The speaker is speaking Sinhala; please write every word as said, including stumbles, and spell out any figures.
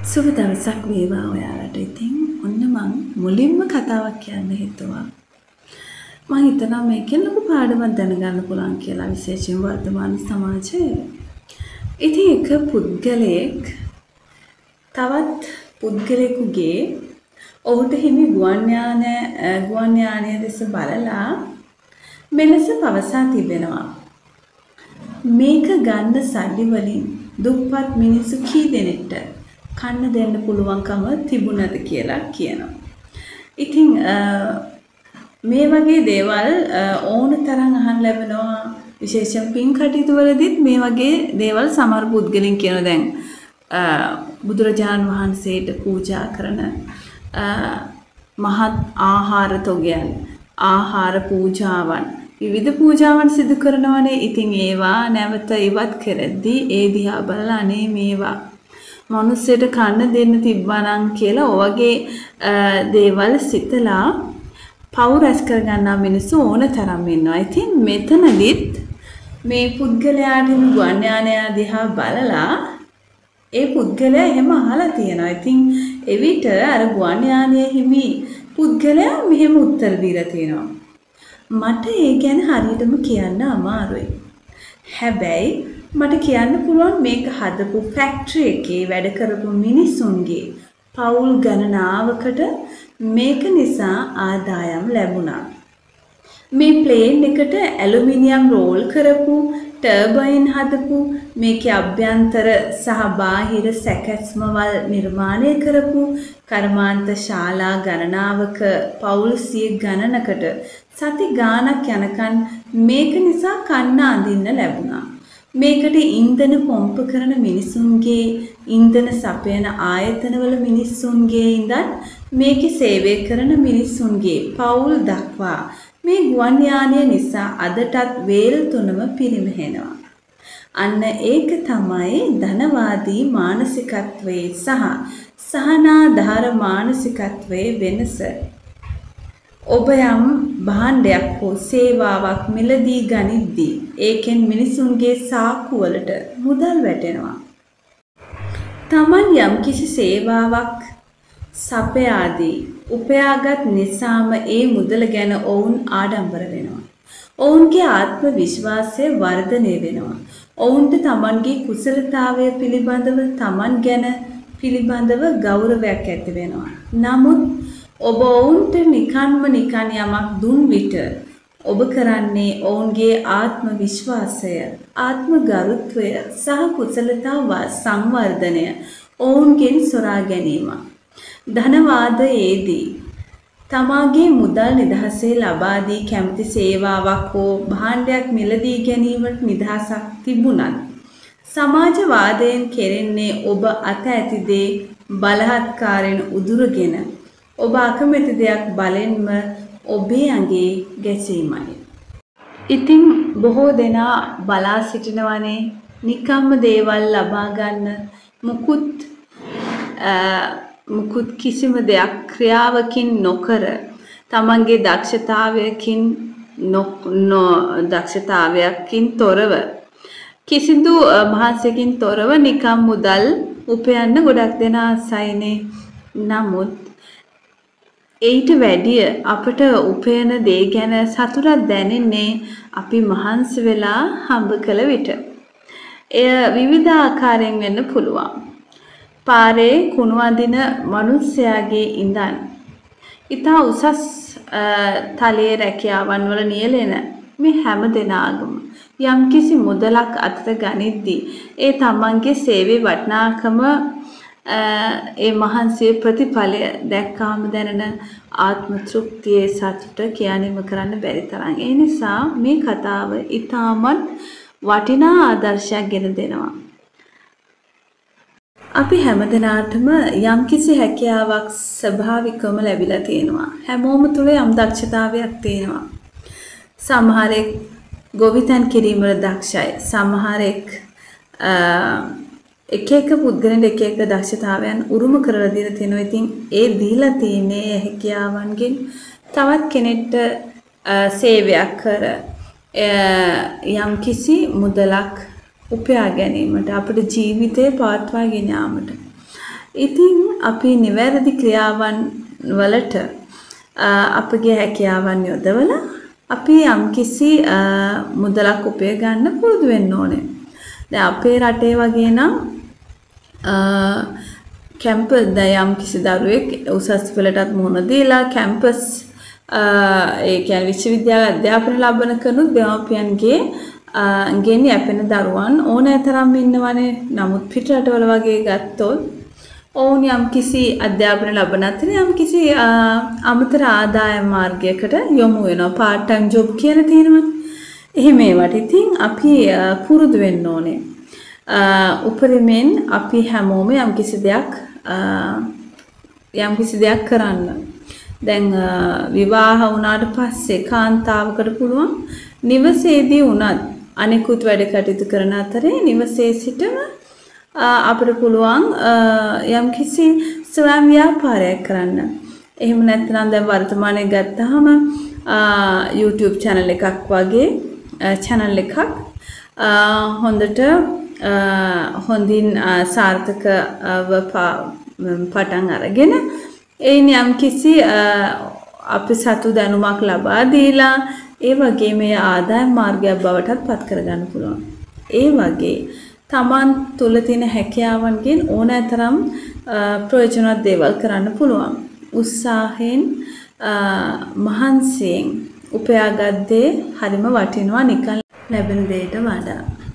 සුබ දවසක් වේවා ඔයාලට. ඉතින් ඔන්න මං මුලින්ම කතාවක් කියන්න හිතුවා. මං හිතනවා මේකෙන් ලොකු පාඩමක් දැනගන්න පුළුවන් කියලා, විශේෂයෙන් වර්තමාන සමාජයේ. ඉතින් එක පුද්ගලයෙක් තවත් පුද්ගලයෙකුගේ ඔහුට හිමි ගුවන් යාන ගුවන් යානය දෙස බලලා මෙලෙස පවසා තිබෙනවා. මේක ගන්න සල්ලි වලින් දුප්පත් මිනිස්සු කී දෙනෙක්ට කන්න දෙන්න පුළුවන්කම තිබුණද කියලා කියනවා. ඉතින් මේ වගේ දේවල් ඕන තරම් අහන්න ලැබෙනවා. විශේෂයෙන් පින් කටයුතු වලදීත් මේ වගේ දේවල් සමහර පුද්ගලින් කියන දැන් බුදුරජාණන් වහන්සේට පූජා කරන මහත් ආහාර තොගයන්, ආහාර පූජාවන්, විවිධ පූජාවන් සිදු කරනවානේ. ඉතින් ඒවා නැවත ඉවත් කරද්දී ඒ දිහා බලලා අනේ මේවා මනුස්සයට කන්න දෙන්න තිබ්බනම් කියලා ඔයගේ දේවල් සිතලා පව් රැස් කරගන්නා මිනිස්සු ඕන තරම් ඉන්නවා. ඉතින් මෙතනදිත් මේ පුද්ගලයාට ගුවන් යානය දිහා බලලා ඒ පුද්ගලයා එහෙම අහලා තියෙනවා. ඉතින් එවිට අර ගුවන් යානයේ හිමි පුද්ගලයා මෙහෙම උත්තර දීලා තියෙනවා. මට ඒ ගැන හරියටම කියන්න අමාරුයි. හැබැයි මට කියන්න පුළුවන් මේක හදපු ෆැක්ටරි එකේ වැඩ කරපු මිනිසුන්ගේ පවුල් ගණනාවකට මේක නිසා ආදායම් ලැබුණා. මේ ප්ලේන් එකට ඇලුමිනියම් රෝල් කරපු, ටර්බයින් හදපු, මේකේ අභ්‍යන්තර සහ බාහිර සැකැස්මවල් නිර්මාණය කරපු කර්මාන්ත ශාලා ගණනාවක පවුල් සිය ගණනකට සති ගාණක් යනකන් මේක නිසා කන්න අඳින්න ලැබුණා. මේකට ඉන්ධන පොම්ප කරන මිනිසුන්ගේ, ඉන්ධන සපයන ආයතනවල මිනිසුන්ගේ ඉඳන් මේකේ සේවය කරන මිනිසුන්ගේ පවුල් දක්වා මේ ගුවන් යානය නිසා අදටත් වේල් තුනම පිරිමහෙනවා. අන්න ඒක තමයි ධනවාදී මානසිකත්වයේ සහ සහනාධාර මානසිකත්වයේ වෙනස. ඔබ යම් භාණ්ඩයක් හෝ සේවාවක් මිලදී ගනිද්දී ඒකෙන් මිනිසුන්ගේ සාක්කුවලට මුදල් වැටෙනවා. Taman යම් කිසි සේවාවක් සපයාදී උපයාගත් නිසාම ඒ මුදල ගැන ඔවුන් ආඩම්බර වෙනවා. ඔවුන්ගේ ආත්ම විශ්වාසය වර්ධනය වෙනවා. ඔවුන්ට Tamanගේ කුසලතාවය පිළිබඳව, Taman ගැන පිළිබඳව ගෞරවයක් ඇති වෙනවා. නමුත් ඔබ ඔවුන්ට නිකන්ම නිකන් යමක් දුන් විට ඔබ කරන්නේ ඔවුන්ගේ ආත්ම විශ්වාසය, ආත්ම ගරුත්වය සහ කුසලතාව සංවර්ධනය ඔවුන්ගෙන් සොරා ගැනීම. ධනවාදයේදී තමාගේ මුදල් නිදහසේ ලබා දී කැමති සේවාවක් හෝ භාණ්ඩයක් මිලදී ගැනීමට නිදහසක් තිබුණත් සමාජවාදයෙන් කෙරෙන්නේ ඔබ අත ඇති දේ බලහත්කාරයෙන් උදුරගෙන ඔබ අකමැති දෙයක් බලෙන්ම ඔබේ ඇඟේ ගැසීමයි. ඉතින් බොහෝ දෙනා බලා සිටිනවනේ නිකම්ම දේවල් ලබා ගන්න, මුකුත් මුකුත් කිසිම දෙයක් ක්‍රියාවකින් නොකර, තමන්ගේ දක්ෂතාවයකින් නො දක්ෂතාවයකින් තොරව, කිසිදු මහන්සියකින් තොරව නිකම් මුදල් උපයන්න ගොඩක් දෙනා ආසයිනේ. නමුත් ඊට වැඩිය අපට උපයන දේ ගැන සතුටක් දැනෙන්නේ අපි මහන්සි වෙලා හම්බ කළ විට. එය විවිධ ආකාරයෙන් වෙන්න පුළුවන්. පාරේ කුණු අඳින මිනිස්යාගේ ඉඳන් ඉතා උසස් තලයේ රැකියාවන් වල නියැලෙන මේ හැම දෙනාගම යම්කිසි මුදලක් අතට ගනිද්දී ඒ තමන්ගේ සේවයේ වටිනාකම, ඒ මහන්සිය ප්‍රතිඵලය දැක්කාම දැනෙන ආත්ම තෘප්තියේ සතුට කියන්නේම කරන්න බැරි තරම්. ඒ නිසා මේ කතාව ඉතාමත් වටිනා ආදර්ශයක් ගෙන දෙනවා. අපි හැමදෙනාටම යම්කිසි හැකියාවක් ස්වභාවිකවම ලැබිලා තියෙනවා. හැමෝම තුල යම් දක්ෂතාවයක් තියෙනවා. සමහරෙක් ගොවිතැන් කිරීම වල දක්ෂයි. සමහරෙක් එක එක පුද්ගලයන්ට එක එක දක්ෂතාවයන් උරුම කරලා දීලා තියෙනවා. ඉතින් ඒ දීලා තියෙන්නේ හැකියාවන්ගෙන් තවත් කෙනෙක්ට සේවයක් කර යම් කිසි මුදලක් උපයා ගැනීමට, අපේ ජීවිතේ පවත්වා ගෙන යාමට. ඉතින් අපි නිවැරදි ක්‍රියාවන් වලට අපගේ හැකියාවන් යොදවලා අපි යම්කිසි මුදලක් උපය ගන්න පුරුදු වෙන්න ඕනේ. දැන් අපේ රටේ වගේ නම් කැම්පස් දැන් යම්කිසි දරුවෙක් උසස් පෙළටත් මුහුණ දීලා කැම්පස් ඒ කියන්නේ විශ්වවිද්‍යාල අධ්‍යාපන ලබන කෙනුත් දෙමාපියන්ගේ ගෙන් යැපෙන දරුවන් ඕනෑතරම් ඉන්නවනේ. නමුත් පිට රටවල වගේ ගත්තොත් ඔවුන් යම්කිසි අධ්‍යාපන ලබන අතර යම්කිසි අමතර ආදායම් මාර්ගයකට යොමු වෙනවා. පාර්ට් ටයිම් ජොබ් කියලා තියෙනවා. එහෙම ඒවට ඉතින් අපි පුරුදු වෙන්න ඕනේ. උපරිමෙන් අපි හැමෝම යම්කිසි දෙයක් යම්කිසි දෙයක් කරන්න. දැන් විවාහ වුණාට පස්සේ කාන්තාවකට පුළුවන් නිවසේදී වුණත් අනෙකුත් වැඩ කටයුතු කරන අතරේ නිවසේ සිටම අපිට පුළුවන් යම්කිසි ස්වයං ව්‍යාපාරයක් කරන්න. එහෙම නැත්නම් දැන් වර්තමානයේ ගත්තාම YouTube channel එකක් වගේ channel එකක් හොඳට හොඳින් සාර්ථකව පටන් අරගෙන එයින් යම්කිසි අපි සතු දැනුමක් ලබා දීලා ඒ වගේ මේ ආදායම් මාර්ගයක් බවටත් පත් කරගන්න පුළුවන්. ඒ වගේ තමන් තුළ තියෙන හැකියාවන්ගෙන් ඕනෑතරම් ප්‍රයෝජනවත් දේවල් කරන්න පුළුවන්. උත්සාහයෙන් මහන්සියෙන් උපයාගත් දේ හරිම වටිනවා නිකන් ලැබෙන දෙයට වඩා.